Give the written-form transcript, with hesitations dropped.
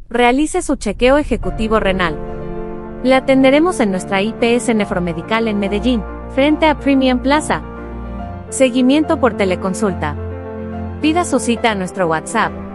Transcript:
Realice su chequeo ejecutivo renal. Le atenderemos en nuestra IPS Nefromedical en Medellín, frente a Premium Plaza. Seguimiento por teleconsulta. Pida su cita a nuestro WhatsApp